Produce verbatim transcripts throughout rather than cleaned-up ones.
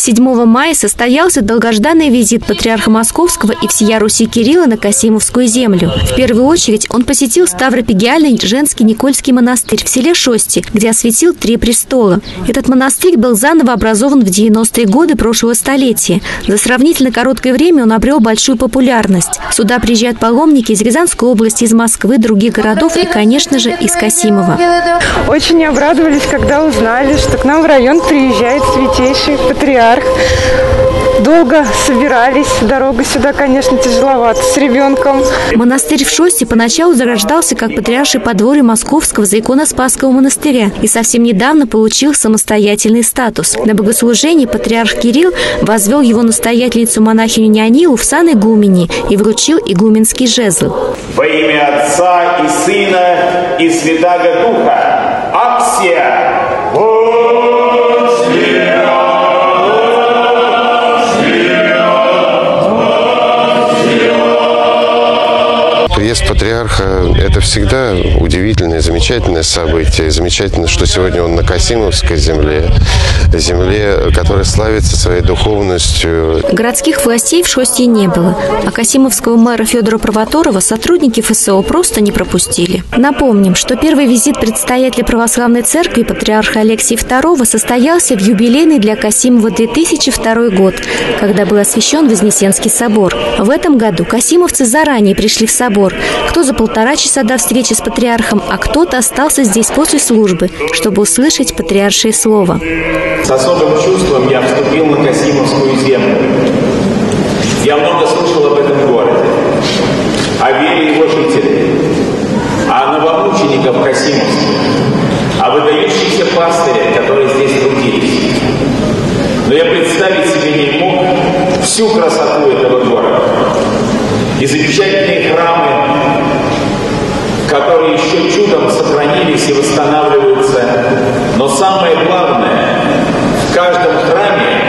седьмого мая состоялся долгожданный визит патриарха Московского и всея Руси Кирилла на Касимовскую землю. В первую очередь он посетил Ставропигиальный женский Никольский монастырь в селе Шости, где осветил три престола. Этот монастырь был заново образован в девяностые годы прошлого столетия. За сравнительно короткое время он обрел большую популярность. Сюда приезжают паломники из Рязанской области, из Москвы, других городов и, конечно же, из Касимова. Очень обрадовались, когда узнали, что к нам в район приезжает святейший патриарх. Долго собирались. Дорога сюда, конечно, тяжеловато с ребенком. Монастырь в Шосте поначалу зарождался как патриаршее подворье Московского Заиконо-Спасского монастыря и совсем недавно получил самостоятельный статус. На богослужении патриарх Кирилл возвел его настоятельницу монахиню Неонилу в сан игумени и вручил игуменский жезл. Во имя Отца и Сына и Святаго Духа. Аксия! Приезд патриарха – это всегда удивительное, замечательное событие. Замечательно, что сегодня он на Касимовской земле, земле, которая славится своей духовностью. Городских властей в Шосте не было, а касимовского мэра Федора Провоторова сотрудники ФСО просто не пропустили. Напомним, что первый визит предстоятеля православной церкви патриарха Алексия второго состоялся в юбилейный для Касимова две тысячи второй год, когда был освящен Вознесенский собор. В этом году касимовцы заранее пришли в собор. Кто за полтора часа до встречи с патриархом, а кто-то остался здесь после службы, чтобы услышать патриаршее слово. С особым чувством я вступил на Касимовскую землю. Я много слышал об этом городе, о вере его жителей, о новомучениках Касимовских, о выдающихся пастырях, которые здесь трудились. Но я представить себе не мог всю красоту этого города и замечательные храмы, которые еще чудом сохранились и восстанавливаются. Но самое главное, в каждом храме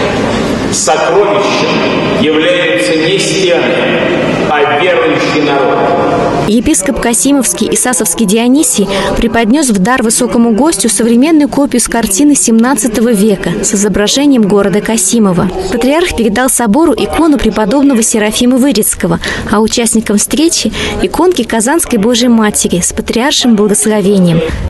сокровищем являются не стены, а верующий народ. Епископ Касимовский и Сасовский Дионисий преподнес в дар высокому гостю современную копию с картины семнадцатого века с изображением города Касимова. Патриарх передал собору икону преподобного Серафима Вырицкого, а участникам встречи – иконки Казанской Божией Матери с патриаршим благословением.